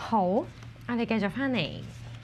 好，我哋繼續翻嚟。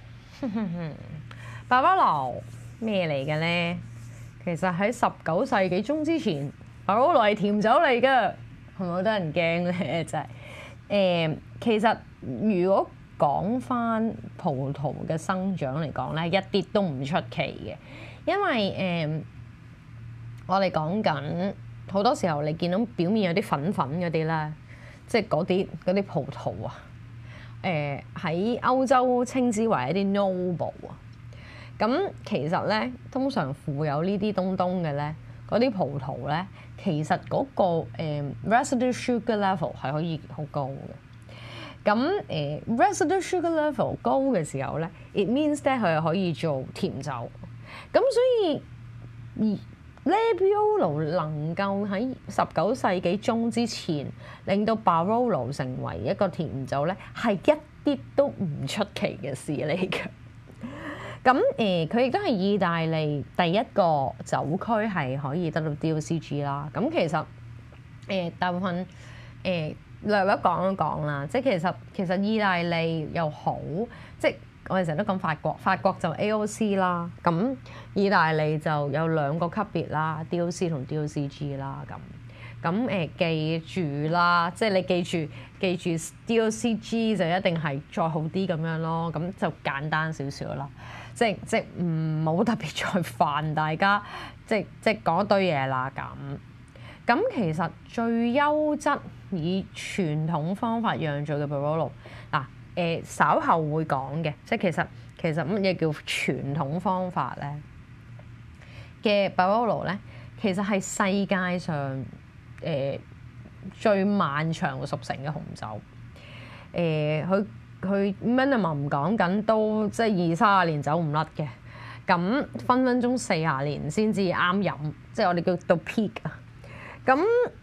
爸巴羅咩嚟嘅咧？其實喺19世紀中之前，爸巴羅係甜酒嚟嘅，係咪好多人驚咧？就係其實如果講翻葡萄嘅生長嚟講咧，一啲都唔出奇嘅，因為我哋講緊好多時候，你見到表面有啲粉粉嗰啲咧，即係嗰啲葡萄啊。喺歐洲稱之為一啲 noble 啊，咁其實咧通常富有呢啲東東嘅咧，嗰啲葡萄咧，其實嗰個residue sugar level 係可以好高嘅。咁residue sugar level 高嘅時候咧，it means 咧佢係可以做甜酒。咁所以Nebbiolo 能夠喺19世紀中之前令到 Barolo 成為一個甜酒咧，係一啲都唔出奇嘅事嚟嘅。咁佢亦都係意大利第一個酒區係可以得到 DOCG 啦。咁其實大部分略略講一講啦，即係其實意大利又好，即係我哋成日都講法國就 AOC 啦，咁意大利就有2個級別啦 ，DOC 同 DOCG 啦，咁記住啦，即係你記住 DOCG 就一定係再好啲咁樣咯，咁就簡單少少啦，即唔好特別再煩大家，即講一堆嘢啦咁其實最優質以傳統方法釀造嘅 Barolo 嗱。稍後會講嘅，即係其實乜嘢叫傳統方法咧嘅 Barolo 咧，其實係世界上最漫長熟成嘅紅酒。佢 minimum 講緊都即係20-30年走唔甩嘅，咁分鐘40年先至啱飲，即係我哋叫到 peak 啊。咁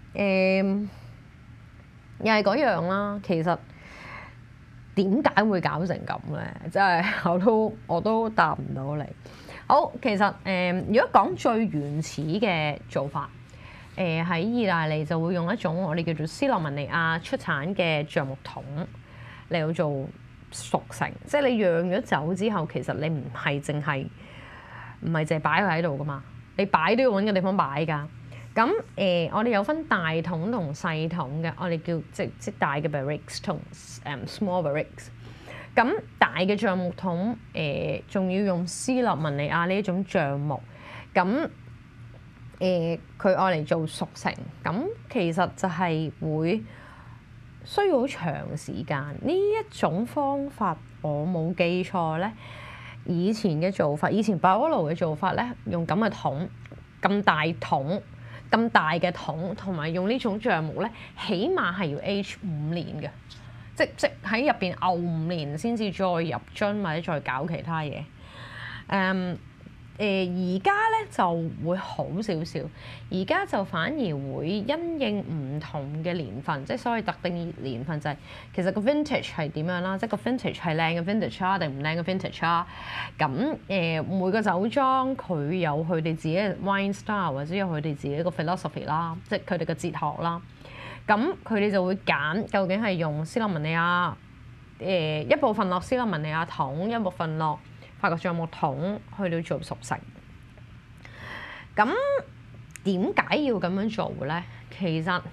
又係嗰樣啦，其實。點解會搞成咁咧？即係我都答唔到你。好，其實如果講最原始嘅做法，喺意大利就會用一種我哋叫做斯洛文尼亞出產嘅橡木桶嚟到做熟成。即係你釀咗酒之後，其實你唔係淨係擺佢喺度噶嘛，你擺都要揾個地方擺㗎。咁我哋有分大桶同細桶嘅，我哋叫即大嘅 barriques 同small barriques。咁大嘅橡木桶仲要用斯洛文尼亞呢一種橡木，咁佢愛嚟做熟成，咁其實就係會需要好長時間。呢一種方法我冇記錯咧，以前 Barolo 嘅做法咧，用咁嘅桶，咁大嘅桶，同埋用呢種橡木咧，起碼係要 age 5年嘅，即喺入邊漚5年先至再入樽或者再搞其他嘢。而家咧就會好少少，而家就反而會因應唔同嘅年份，即係所謂特定年份就係其實個 vintage 係點樣啦，即係個 vintage 係靚嘅 vintage 啊，定唔靚嘅 vintage 啊。咁每個酒莊佢有佢哋自己嘅 wine style 或者有佢哋自己一個 philosophy 啦，即係佢哋嘅哲學啦。咁佢哋就會揀究竟係用斯洛文尼亞一部分落斯洛文尼亞桶，一部分落法國橡木桶去到做熟成。咁點解要咁樣做咧？其實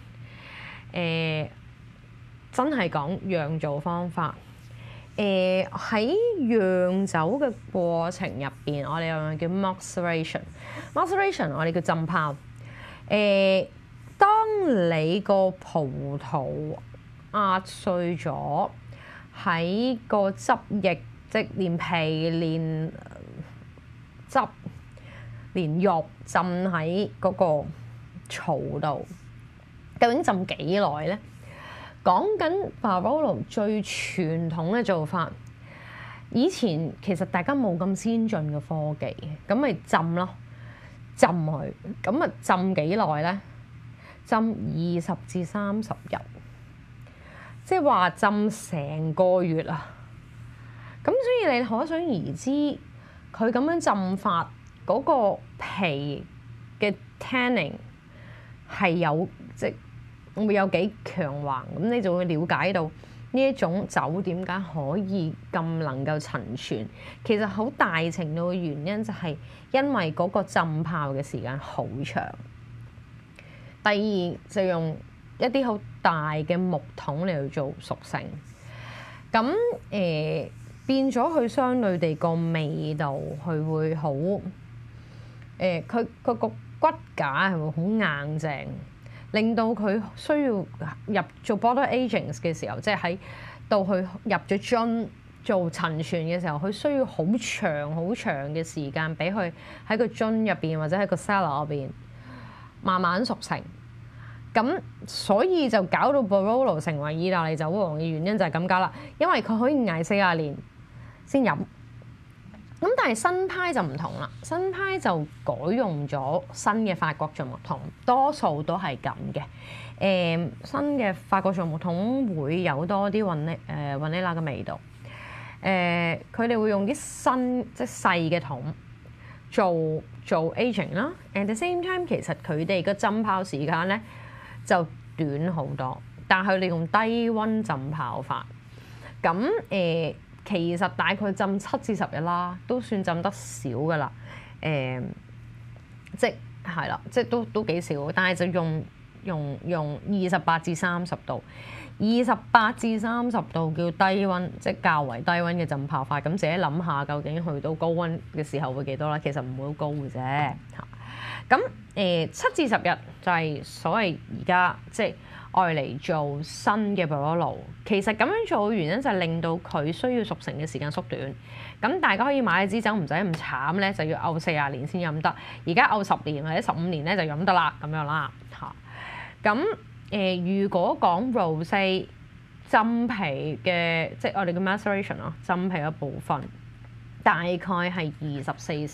真係講釀造方法。喺釀酒嘅過程入邊，我哋有樣叫 maceration 我哋叫浸泡。當你個葡萄壓碎咗，喺個汁液，即連皮、連汁、連肉浸喺嗰個槽度，究竟浸幾耐咧？講緊 Barolo 最傳統嘅做法，以前其實大家冇咁先進嘅科技，咁咪浸咯，浸佢，咁啊浸幾耐咧？浸20至30日，即係話浸成個月啊！咁所以你可想而知，佢咁樣浸法嗰個皮嘅 tanning 係有會有幾強橫，咁你就會了解到呢一種酒點解可以咁能夠陳存？其實好大程度嘅原因就係因為嗰個浸泡嘅時間好長。第二就用一啲好大嘅木桶嚟去做熟成，咁變咗佢相對地個味道，佢會好佢個骨架係會好硬淨，令到佢需要入做 bottle aging 嘅時候，即係喺到佢入咗樽做陳存嘅時候，佢需要好長好長嘅時間俾佢喺個樽入邊或者喺個 cellar 入邊慢慢熟成。咁所以就搞到 Barolo 成為意大利酒王嘅原因就係咁解啦，因為佢可以捱40年先飲。咁但係新派就唔同啦，新派就改用咗新嘅法國橡木桶，多數都係咁嘅。新嘅法國橡木桶會有多啲vanilla嘅味道。佢哋會用啲新即係細嘅桶做 aging 啦。At the same time，其實佢哋嘅浸泡時間咧就短好多，但係佢哋用低溫浸泡法。咁其實大概浸7至10日啦，都算浸得少噶啦。即係啦，即係都幾少，但係就用28至30度，28至30度叫低溫，即係較為低溫嘅浸泡法。咁自己諗下，究竟去到高溫嘅時候會幾多啦？其實唔會好高嘅啫。嚇，咁7至10日就係所謂而家即係愛嚟做新嘅 Barolo。其實咁樣做嘅原因就係令到佢需要熟成嘅時間縮短。咁大家可以買一支酒唔使咁慘咧，就要漚40年先飲得。而家漚10年或者15年咧就飲得啦，咁樣啦嚇。咁如果講 Rosé 浸皮嘅，即係我哋嘅 maceration 咯，浸皮嘅部分大概係24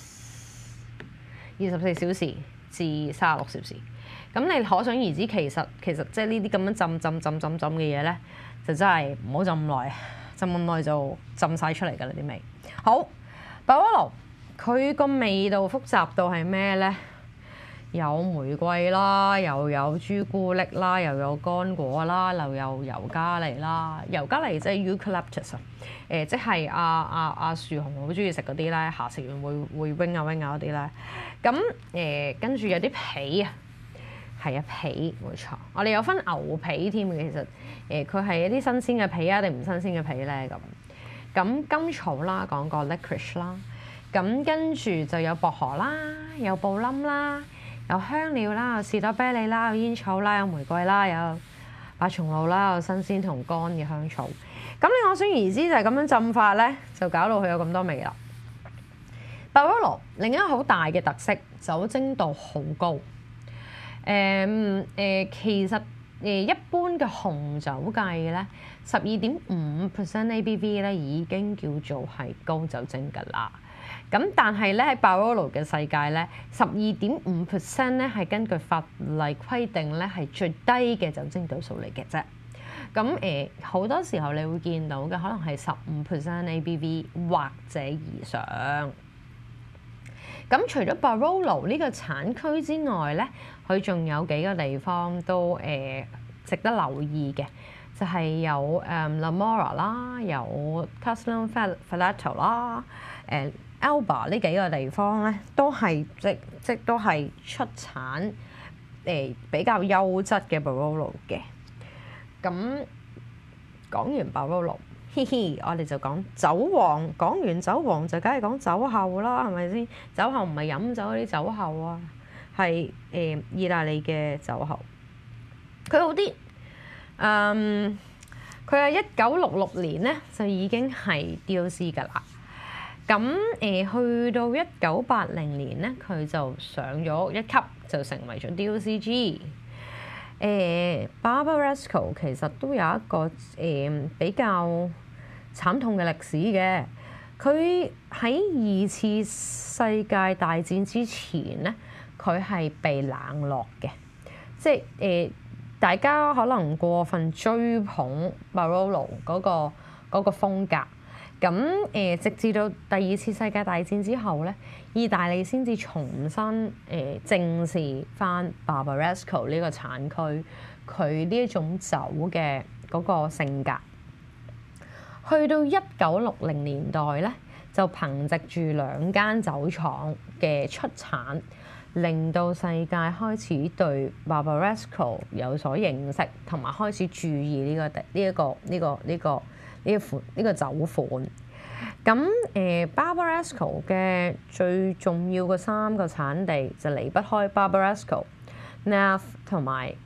小時至36小時。咁你可想而知，其實即係呢啲咁樣浸嘅嘢咧，就真係唔好浸咁耐，浸咁耐就浸晒出嚟㗎啦啲味。好，Barolo佢個味道複雜到係咩咧？有玫瑰啦，又有朱古力啦，又有乾果啦，又有尤加利啦。尤加利即係 eucalyptus 啊，即係阿樹熊好中意食嗰啲咧，下食完會 wing 啊嗰啲咧。咁跟住有啲皮啊，係啊皮冇錯。我哋有分牛皮添嘅，其實佢係一啲新鮮嘅皮啊，定唔新鮮嘅皮咧咁甘草啦，講過 licorice 啦。咁跟住就有薄荷啦，有布冧啦。有香料啦，有士多啤梨啦，有煙草啦，有玫瑰啦，有白松露啦，有新鮮同乾嘅香草。咁你可想而知就係咁樣浸法咧，就搞到佢有咁多味啦。Barolo 另一個好大嘅特色，酒精度好高。其實一般嘅紅酒計咧，12.5% ABV 咧已經叫做係高酒精㗎啦。咁但係咧喺 Barolo 嘅世界咧，12.5% 咧係根據法例規定咧係最低嘅酒精度數嚟嘅啫。咁好多時候你會見到嘅可能係15% ABV 或者以上。咁除咗 Barolo 呢個產區之外咧，佢仲有幾個地方都值得留意嘅，就係有Lamora 啦，有 Castellanefalletto 啦，Alba 呢幾個地方咧，都係即都係出產比較優質嘅 Barolo 嘅。咁講完 Barolo，嘻嘻，我哋就講酒王。講完酒王就梗係講酒後啦，係咪先？酒後唔係飲酒嗰啲酒後啊，係意大利嘅酒後。佢好啲，佢係1966年咧就已經係 DOC 㗎啦。咁去到1980年咧，佢就上咗一級，就成為咗 DOCG。Barbaresco 其實都有一個比較慘痛嘅歷史嘅。佢喺2次世界大戰之前咧，佢係被冷落嘅，即係大家可能過分追捧 Barolo 嗰個風格。咁直至到第2次世界大戰之後咧，意大利先至重新正視翻 Barbaresco 呢個產區佢呢一種酒嘅嗰個性格。 去到1960年代咧，就憑藉住2間酒廠嘅出產，令到世界開始對 Barbaresco 有所認識，同埋開始注意呢個酒款。咁Barbaresco 嘅最重要嘅3個產地就離不開 Barbaresco、Nave 同埋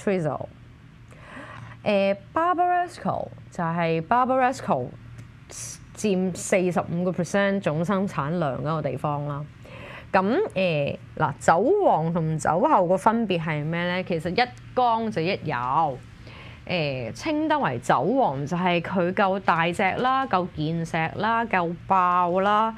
Treacle。Barbaresco 就係 Barbaresco 佔45% 總生產量嗰個地方啦。咁嗱，酒王同酒後個分別係咩咧？其實一缸就一油。稱得為酒王就係佢夠大隻啦，夠健碩啦，夠爆啦，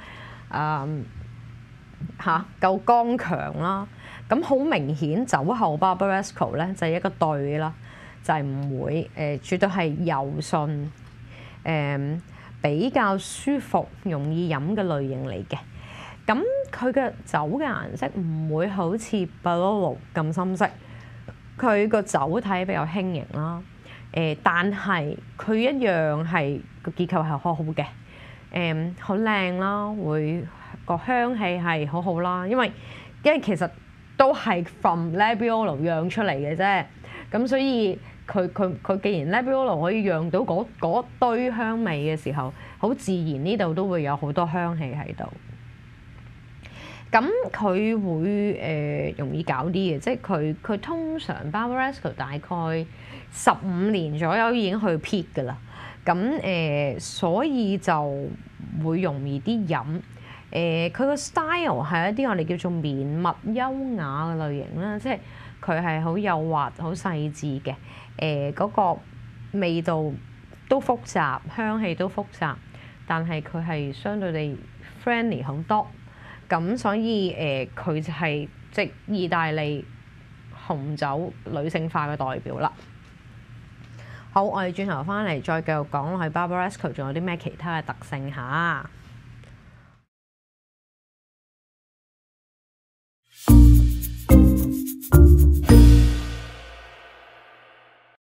夠剛強啦。咁好明顯，酒後 Barbaresco 咧就係一個對啦，就係唔會絕對係柔順，比較舒服、容易飲嘅類型嚟嘅。咁佢嘅酒嘅顏色唔會好似 Barolo 咁深色，佢個酒體比較輕盈啦。但係佢一樣係個結構係好好嘅，好靚啦，會個香氣係好好啦。因為其實都係 from Nebbiolo 釀出嚟嘅啫，咁所以佢既然 Nebbiolo 可以釀到嗰堆香味嘅時候，好自然呢度都會有好多香氣喺度。咁佢會容易搞啲嘅，即係佢通常 Barbaresco 大概15年左右已經去 peak 㗎啦。咁所以就會容易啲飲。佢個 style 係一啲我哋叫做綿密優雅嘅類型啦，即係佢係好幼滑、好細緻嘅。嗰個味道都複雜，香氣都複雜，但係佢係相對地 friendly 好多。咁所以佢就係即意大利紅酒女性化嘅代表啦。好，我哋轉頭翻嚟再繼續講落去 Barbaresco 仲有啲咩其他嘅特性嚇。